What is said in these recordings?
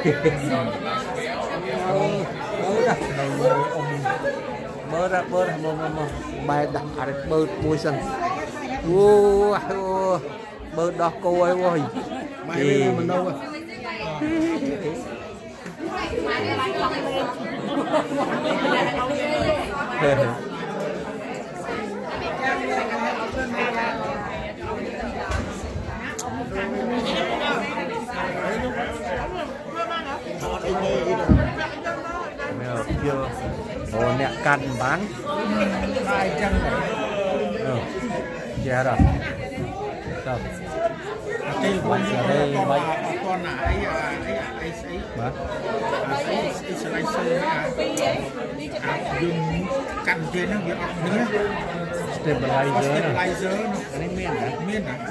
bơ ra bài đặt bơ mùi sân bơ đỏ cô ấy ơi thì mình đâu rồi chưa ồ nè cằn bán 200 dạ rồi đâu cái quanh đây mấy con ấy dùng cằn trên nó việc nữa stabilizer nó miên hả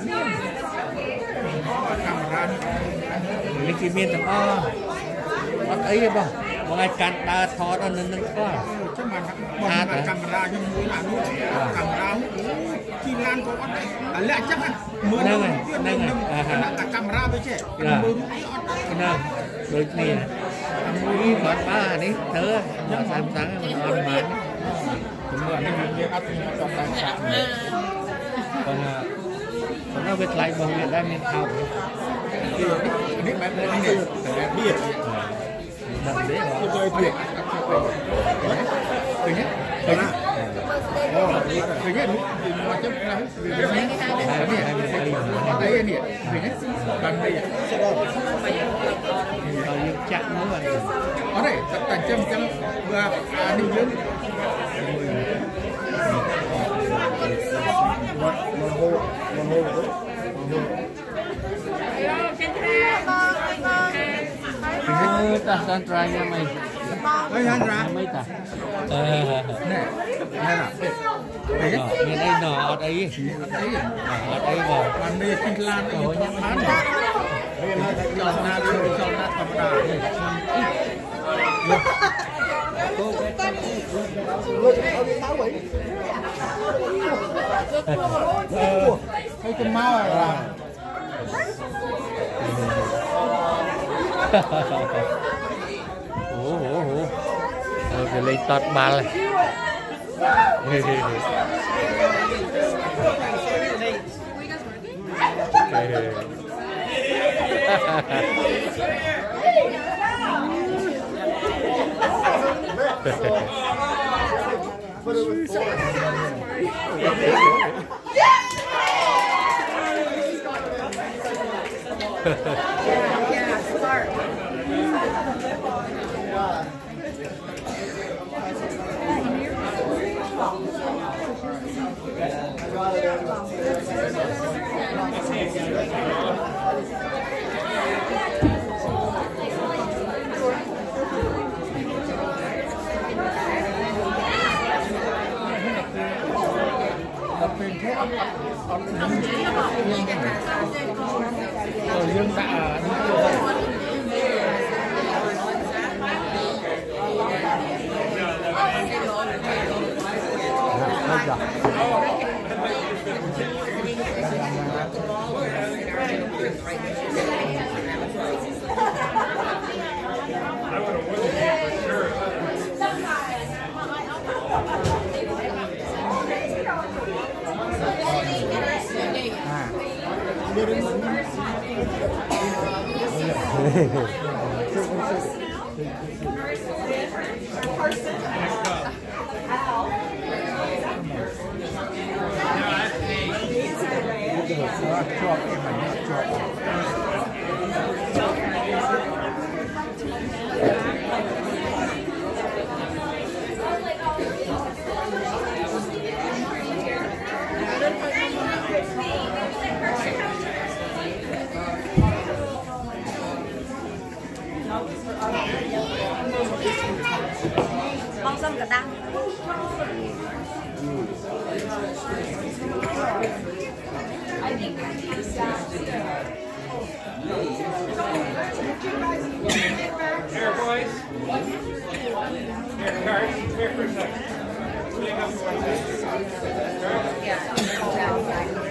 camera những cái miên thằng bắt ấy không một ngày cằn ta thò nó nâng quá chứ mà camera nhưng mũi là luôn camera khi lan có bắt lại chắc á mưa nâng cả camera với trẻ mưa nâng đôi này mũi bật ba đấy thớ sáng mình ăn bán chúng tôi ăn những ắt trong tài sản còn nó việc lại bằng việc đang nên thao biết bạn này biết đằng đấy họ chơi tuyệt thứ nhất đúng mà chấp lắm đây nè thứ nhất bằng đây chạm nó vậy có đấy tận trăm và đi lớn ta san trai nha mày mấy ta này là miền đây nọ ở đây vào ban đây Kinh Lan ở nhà bán đây là chọn na tầm đà thấy con máu à cái lấy tọt ba này Con xâm cả đăng. Here, boys. Here, cards. Here for a second. Stand up for one second. Yeah.